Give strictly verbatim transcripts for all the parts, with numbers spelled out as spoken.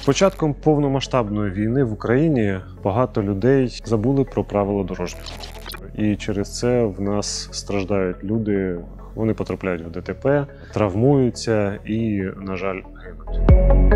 початком повномасштабної війни в Україні багато людей забули про правила дорожнього руху. І через це в нас страждають люди, вони потрапляють в ДТП, травмуються і, на жаль, гинуть.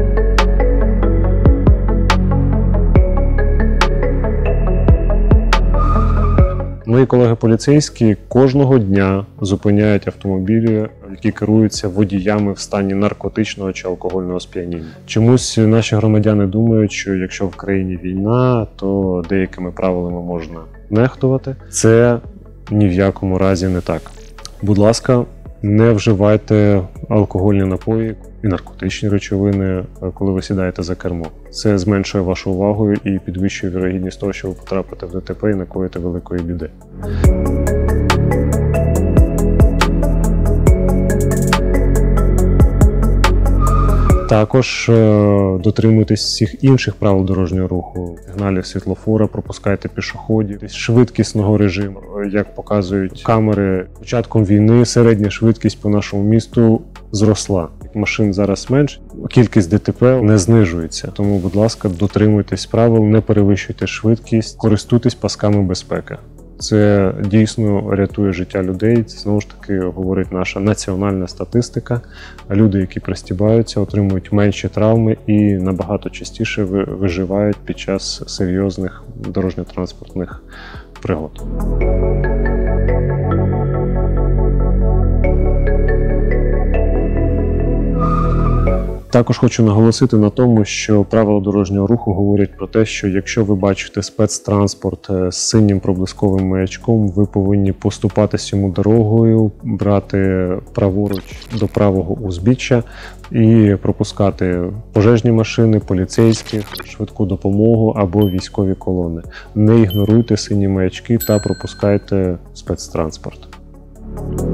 Мої колеги поліцейські кожного дня зупиняють автомобілі, які керуються водіями в стані наркотичного чи алкогольного сп'яніння. Чомусь наші громадяни думають, що якщо в країні війна, то деякими правилами можна нехтувати. Це ні в якому разі не так. Будь ласка, не вживайте алкогольні напої і наркотичні речовини, коли ви сідаєте за кермо. Це зменшує вашу увагу і підвищує вірогідність того, що ви потрапите в ДТП і накоїте великої біди. Також дотримуйтесь всіх інших правил дорожнього руху, сигналів світлофора, пропускайте пішоходів, швидкісного режиму. Як показують камери, початком війни середня швидкість по нашому місту зросла. Машин зараз менше, кількість ДТП не знижується. Тому, будь ласка, дотримуйтесь правил, не перевищуйте швидкість, користуйтесь пасками безпеки. Це дійсно рятує життя людей. Це, знову ж таки, говорить наша національна статистика. Люди, які пристібаються, отримують менші травми і набагато частіше виживають під час серйозних дорожньо-транспортних пригод. Також хочу наголосити на тому, що правила дорожнього руху говорять про те, що якщо ви бачите спецтранспорт з синім проблисковим маячком, ви повинні поступатись йому дорогою, брати праворуч до правого узбіччя і пропускати пожежні машини, поліцейських, швидку допомогу або військові колони. Не ігноруйте сині маячки та пропускайте спецтранспорт.